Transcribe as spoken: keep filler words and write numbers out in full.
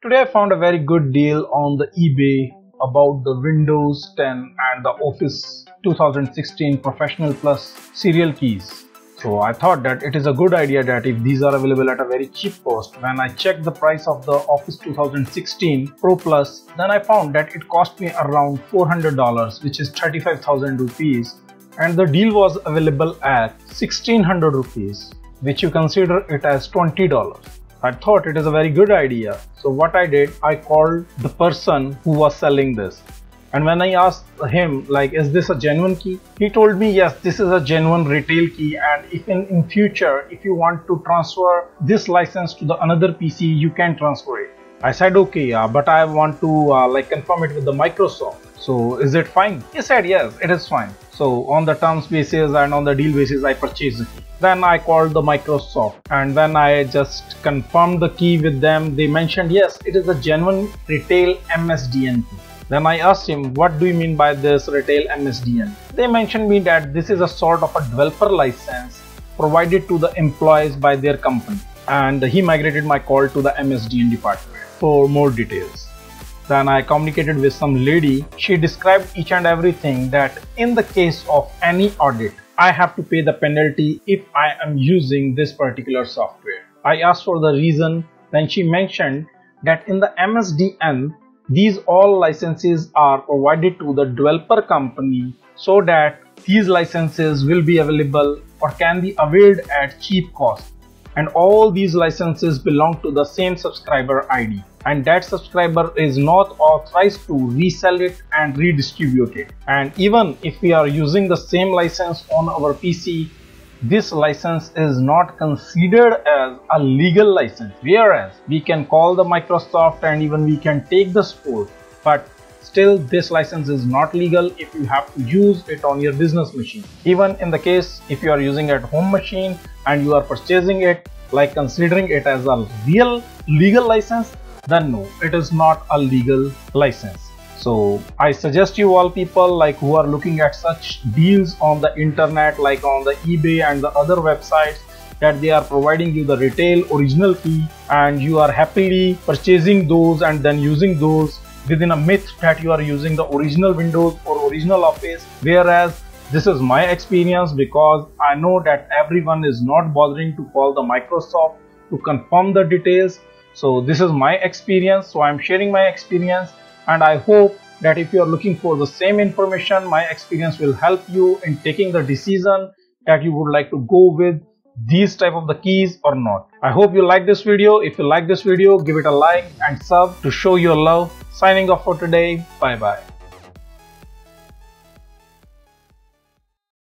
Today I found a very good deal on the eBay about the Windows ten and the Office two thousand sixteen Professional Plus serial keys. So I thought that it is a good idea that if these are available at a very cheap cost. When I checked the price of the Office two thousand sixteen Pro Plus, then I found that it cost me around four hundred dollars, which is thirty-five thousand rupees, and the deal was available at sixteen hundred rupees, which you consider it as twenty dollars. I thought it is a very good idea. So what I did, I called the person who was selling this. And when I asked him, like, is this a genuine key? He told me, yes, this is a genuine retail key. And if in, in future, if you want to transfer this license to the another P C, you can transfer it. I said, okay, yeah, but I want to uh, like confirm it with the Microsoft. So is it fine? He said, yes, it is fine. So on the terms basis and on the deal basis, I purchased the key. Then I called the Microsoft, and when I just confirmed the key with them, they mentioned, yes, it is a genuine retail M S D N key. Then I asked him, what do you mean by this retail M S D N? They mentioned me that this is a sort of a developer license provided to the employees by their company. And he migrated my call to the M S D N department for more details. Then I communicated with some lady. She described each and everything, that in the case of any audit, I have to pay the penalty if I am using this particular software. I asked for the reason. Then she mentioned that in the M S D N, these all licenses are provided to the developer company so that these licenses will be available or can be availed at cheap cost. And all these licenses belong to the same subscriber I D, and that subscriber is not authorized to resell it and redistribute it. And even if we are using the same license on our P C, this license is not considered as a legal license, whereas we can call the Microsoft and even we can take the support, but still this license is not legal if you have to use it on your business machine. Even in the case if you are using at home machine and you are purchasing it, like considering it as a real legal license, then no, it is not a legal license. So I suggest you all people like who are looking at such deals on the internet, like on the eBay and the other websites, that they are providing you the retail original key and you are happily purchasing those and then using those within a myth that you are using the original Windows or original Office, whereas this is my experience, because I know that everyone is not bothering to call the Microsoft to confirm the details. So this is my experience, so I am sharing my experience, and I hope that if you are looking for the same information, my experience will help you in taking the decision that you would like to go with these type of the keys or not. I hope you like this video. If you like this video, give it a like and sub to show your love. Signing off for today. Bye bye.